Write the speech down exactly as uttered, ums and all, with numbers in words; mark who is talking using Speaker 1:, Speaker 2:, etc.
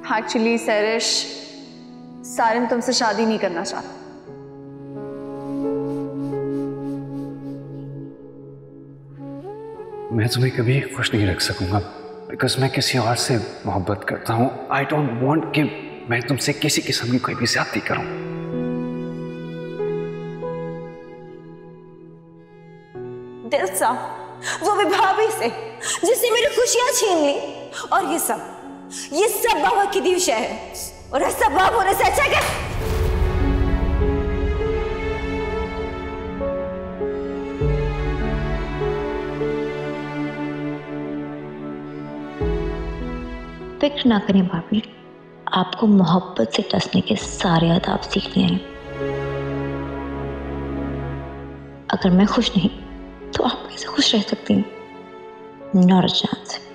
Speaker 1: Actually सैरिश, Sarim तुमसे शादी नहीं करना चाहता।
Speaker 2: मैं तुम्हें कभी खुश नहीं रख सकूंगा बिकॉज मैं किसी और से मोहब्बत करता हूँ। आई डोंट वांट कि मैं तुमसे किसी किस्म की कोई भी ज्यादती करूं।
Speaker 3: दिल सा वो भी भाभी से जिसने मेरी खुशियां छीन ली, और ये सब ये सब बाबा की दी शय है, और ऐसा बाप होने से अच्छा क्या?
Speaker 4: फिक्र ना करें भाभी, आपको मोहब्बत से टसने के सारे आदाब सीखने हैं। अगर मैं खुश नहीं तो आप कैसे खुश रह सकती हैं? Not a chance.